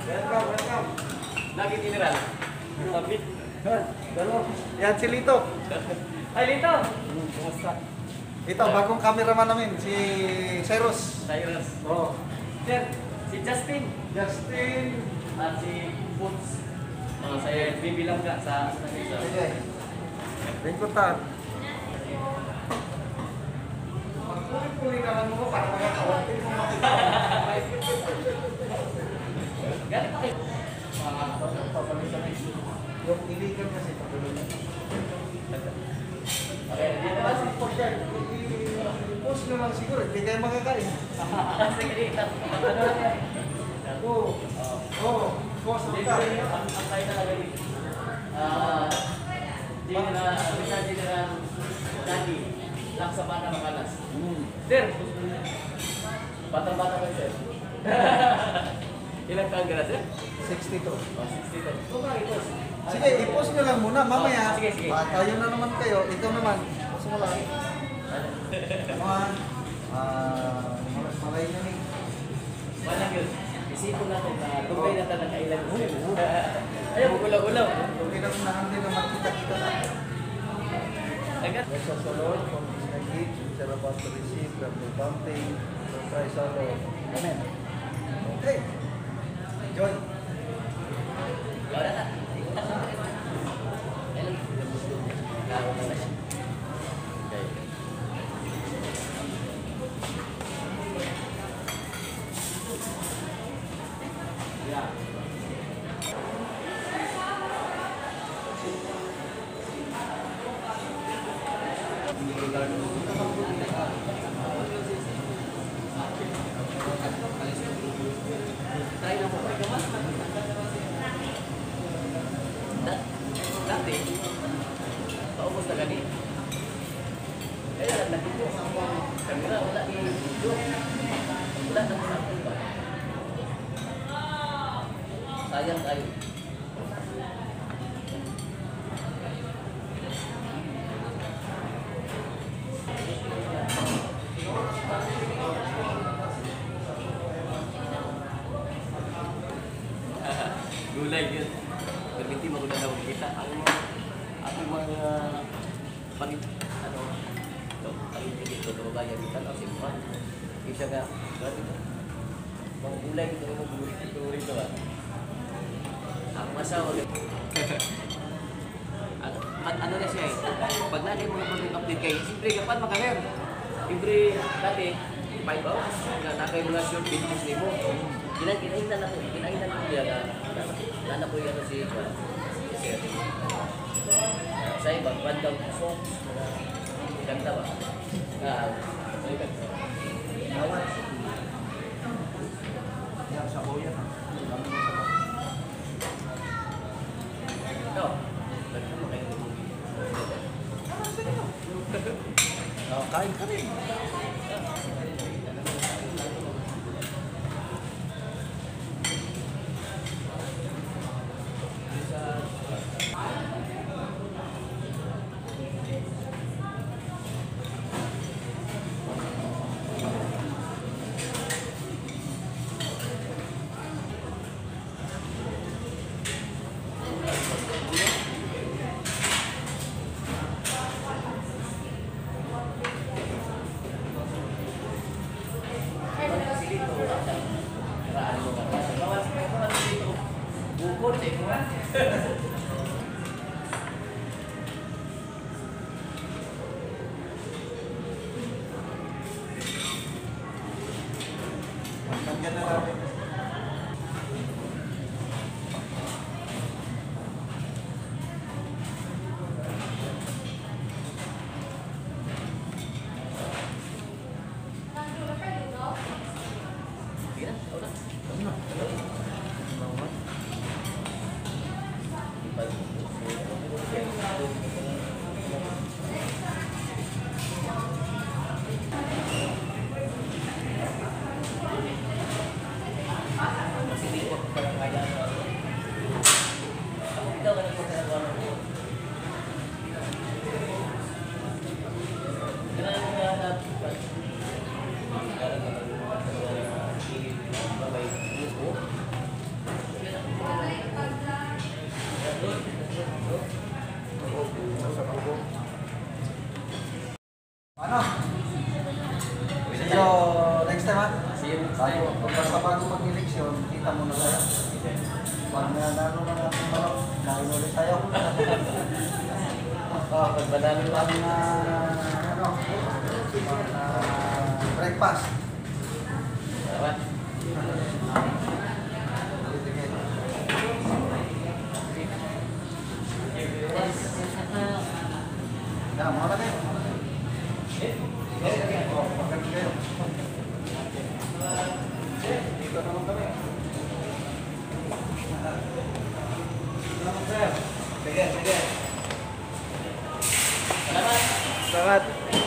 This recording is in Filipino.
Welcome, welcome. Lagi general. Sabit. Dalo. Yan si Lito. Ay, Lito! Kumusta? Ito, bagong cameraman namin, si Cyrus. Cyrus. Oh. Sir, si Justin. Justin. At si Boots. Saya bibilang ka sa isa. Sige. Lingkod ta. Pagpuli-puli ka lang mo para makakawatin mo makita. Galing pa kayo. Yung iligan kasi patuloy na. Okay, dito ba si I-post nyo lang siguro, hindi kayo makakain. Sige, dito. Ano lang yan? Oo. Oo. Post Hindi ka. ang tayo talaga dito. General Daddy. Lang sa bata makalas. Sir, batang-bata kayo, sir. Ilang taon ka na, sir? 62. Oh, 62. Kung bakit ito? Sige, i-post nyo lang muna. Mamaya, Sige, sige. tayo na naman kayo. Ikaw naman. Post mo lang. Naman. Malay na ni. Walang yun. Isipon natin na tubay na tayo nakailan. Ayaw, ulaw-ulaw. Okay na naman din na makita-kita na. Agad. Bless us, O Lord, from this gift, which are about to receive from the bounty of Christ our Lord. Amen. Okay. Enjoy. Wala na. Kailan? Laro na siya. Okay. Yeah. Try na po. Dati, paubos na gani. Kaya lagi ko. Kamera, wala i-video. Wala na sa akin ba? Sayang tayo. Gulay yun. Permiti mo na daw kita. Ang mga panit, ano, ito, panit dito, ito ba yan? Kita lang, simpan. Isa nga, grabe ito. Mga gulay ito, mga gulay ito rito ah. Ang masawa. Ano na siya eh, pag natin mga pag-update kayo, siyempre kapan makaler. Siyempre, dati, 5 hours, nakakay mga short videos ni mo. Kinahinan na po niya na po yan si Sir. Sa iba, bandang songs, ganda ba? Sa iba. Bawat. Yan, sa kuya. Ikaw, ganda mo kayo. Kain ka rin. Bukod eh, kuha. Tanggal na natin. Sige na, ikaw na. So, next time ha? See you next time. Bago mag-eleksyon, kita mo na tayo. Pag nanalo na natin manok, kain ulit tayo. Pag madami Pag na, breakfast. Salamat. Ya, mau lagi? Makan kayo. Dito naman kami. Sige. Salamat. Salamat.